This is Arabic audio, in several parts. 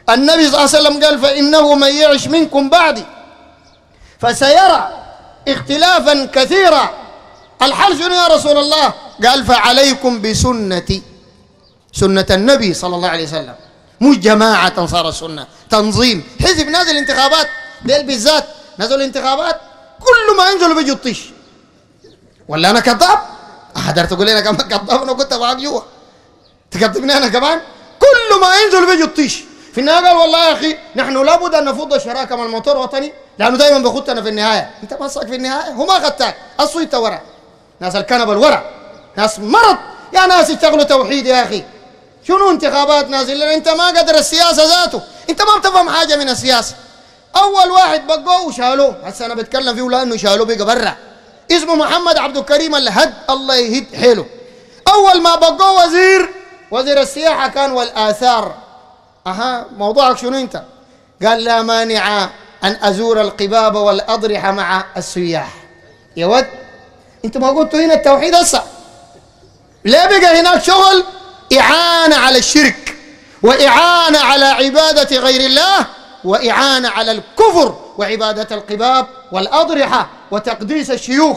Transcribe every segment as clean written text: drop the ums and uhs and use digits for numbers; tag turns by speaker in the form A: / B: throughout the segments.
A: النبي صلى الله عليه وسلم قال فإنه من يعش منكم بعدي فسيرى اختلافا كثيرا. الحل شنو يا رسول الله؟ قال فعليكم بسنتي، سنة النبي صلى الله عليه وسلم، مش جماعة أنصار السنة، تنظيم. حزب نازل انتخابات ديل بالذات، نزلوا الانتخابات كل ما ينزلوا بيجوا الطيش. ولا أنا كذاب؟ حضرت تقول لي أنا كمان كذاب؟ أنا كنت معاك جوا تكذبني أنا كمان؟ كل ما ينزلوا بيجوا الطيش. في النهاية قال والله يا أخي نحن لابد أن نفض الشراكة مع الموتور الوطني لأنه دائما بخطنا في النهاية. أنت ما صاك في النهاية، هو ما أخذتك، الصويت ورا ناس الكنبة الورا، ناس مرض يا ناس يشتغلوا توحيد يا أخي. شنو انتخابات نازل؟ أنت ما قدر السياسة ذاته، أنت ما بتفهم حاجة من السياسة. أول واحد بقوه وشالوه، هسه أنا بتكلم فيه لأنه شالوه بقى برا، اسمه محمد عبد الكريم الهد، الله يهد حيله. أول ما بقوه وزير السياحة كان والآثار. موضوعك شنو أنت؟ قال لا مانع أن أزور القباب والأضرحة مع السياح. يا ود أنت ما قلتوا هنا التوحيد هسه؟ ليه بقى هناك شغل إعانة على الشرك وإعانة على عبادة غير الله وإعانة على الكفر وعبادة القباب والأضرحة وتقديس الشيوخ.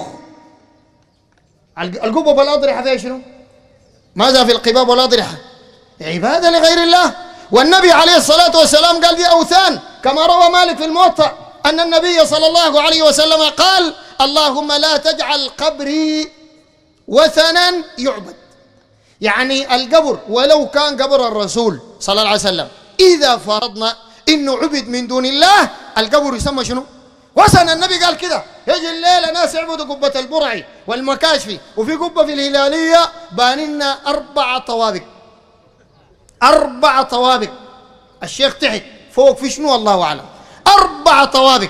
A: القبب والأضرحة فيها شنو؟ ماذا في القباب والأضرحة؟ عبادة لغير الله. والنبي عليه الصلاة والسلام قال دي أوثان، كما روى مالك في الموطأ أن النبي صلى الله عليه وسلم قال اللهم لا تجعل قبري وثنا يعبد. يعني القبر ولو كان قبر الرسول صلى الله عليه وسلم إذا فرضنا إنه عبد من دون الله القبر يسمى شنو؟ وثن. النبي قال كده يجي الليلة ناس يعبدوا قبة البرعي والمكاشفي، وفي قبة في الهلالية باننا 4 طوابق، 4 طوابق، الشيخ تحت فوق في شنو الله أعلم، 4 طوابق.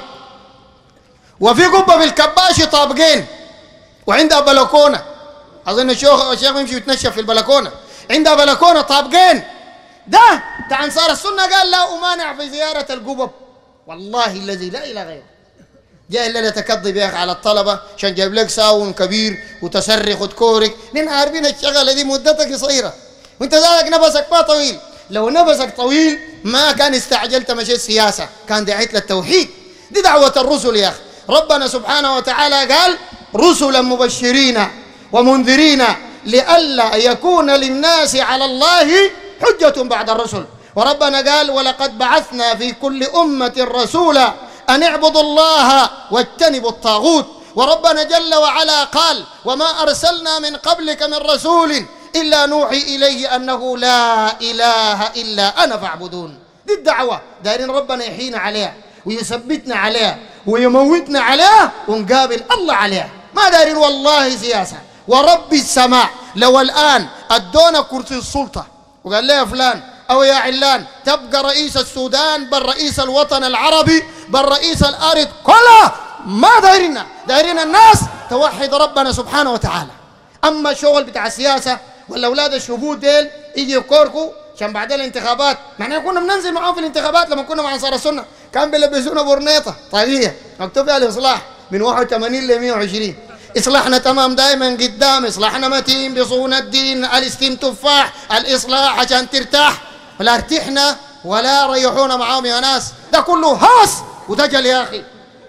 A: وفي قبة في الكباشي طابقين وعندها بلكونة، أظن الشيخ يمشي يتنشف في البلكونة، عندها بلكونة طابقين. ده بتاع أنصار السنة قال لا أمانع في زيارة القبب. والله الذي لا إله غيره جاء الليلة تكذب يا أخي على الطلبة عشان جايب لك ساون كبير وتصرخ وتكورك. نحن عارفين الشغلة دي مدتك قصيرة وانت ذلك نفسك ما طويل. لو نفسك طويل ما كان استعجلت مشيت سياسة، كان دعيت للتوحيد. دي دعوة الرسل يا أخي. ربنا سبحانه وتعالى قال رسلا مبشرين ومنذرين لئلا يكون للناس على الله حجة بعد الرسل. وربنا قال ولقد بعثنا في كل أمة رسولا أن اعبدوا الله واجتنبوا الطاغوت. وربنا جل وعلا قال وما أرسلنا من قبلك من رسول إلا نوحي إليه أنه لا إله إلا أنا فاعبدون. دي الدعوة دايرين ربنا يحيينا عليها ويثبتنا عليها ويموتنا عليها ونقابل الله عليها. ما دايرين والله سياسة. ورب السماء لو الآن أدونا كرسي السلطة وقال لي يا فلان أو يا علان تبقى رئيس السودان بل رئيس الوطن العربي بل رئيس الأرض كلها، ما دايرنا، دايرين الناس توحد ربنا سبحانه وتعالى. أما الشغل بتاع السياسة ولا أولاد الشهود ديل يجي يكوركوا عشان بعد الانتخابات. نحن كنا بننزل معاهم في الانتخابات لما كنا مع أنصار السنة، كان بيلبسونا برنيطة طاقية مكتوب فيها الإصلاح من 81 ل 120. إصلاحنا تمام دائما قدام، إصلاحنا متين بصون الدين، الاستيم تفاح، الإصلاح عشان ترتاح. ولا ارتحنا ولا ريحونا معاهم يا ناس، ده كله هاس ودجل يا أخي.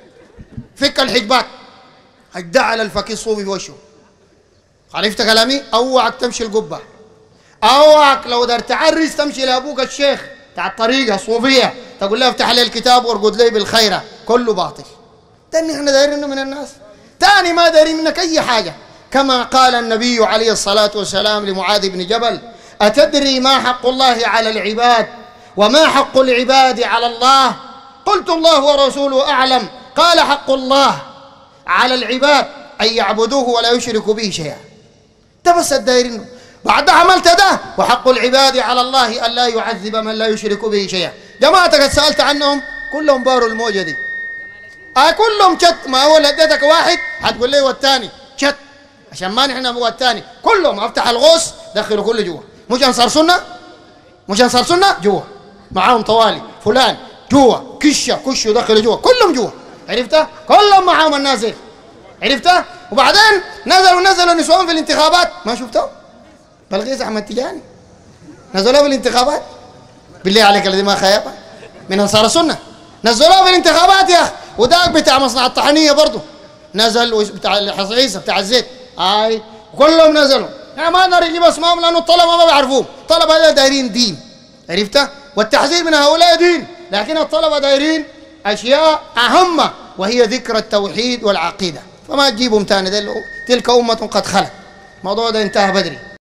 A: فك الحجبات أجدع على الفقيه الصوفي في وشه. عرفت كلامي؟ أوعك تمشي القبة، أوعك لو دار تعرس تمشي لأبوك الشيخ بتاع الطريقة الصوفية تقول له افتح لي الكتاب وارقد لي بالخيرة، كله باطل. تاني احنا دايرينه من الناس، تاني ما دايرين منك أي حاجة. كما قال النبي عليه الصلاة والسلام لمعاذ بن جبل أتدري ما حق الله على العباد وما حق العباد على الله؟ قلت الله ورسوله أعلم. قال حق الله على العباد أن يعبدوه ولا يشركوا به شيئا. ده بس الدايرين. بعد عملت ده وحق العباد على الله أن لا يعذب من لا يشرك به شيئا. جماعتك سألت عنهم كلهم باروا الموجة دي، كلهم شت. ما هو اديتك واحد هتقول لي والثاني شت عشان ما نحن هو الثاني. كلهم افتح الغوص دخلوا كله جوا. مش انصار سنه، مش انصار سنه جوا معاهم طوالي فلان جوا كشوا دخلوا جوا كلهم جوا. عرفتها؟ كلهم معاهم النازل. عرفتها؟ وبعدين نزلوا نسوان في الانتخابات. ما شفتهم؟ بلغيس احمد تجاني نزلوا في الانتخابات. بالله عليك الذي ما خيبه من أنصار السنة، نزلوه في الانتخابات يا أخي. وداك بتاع مصنع الطحنية برضه نزل، بتاع عيسى بتاع الزيت كلهم نزلوا. يعني ما نقدر نجيب اسمائهم لأنه الطلبة ما بيعرفوهم. الطلبة هذول دايرين دين، عرفت؟ والتحذير من هؤلاء دين، لكن الطلبة دايرين أشياء أهم وهي ذكر التوحيد والعقيدة، فما تجيبهم تاني. تلك أمة قد خلت، الموضوع ده انتهى بدري.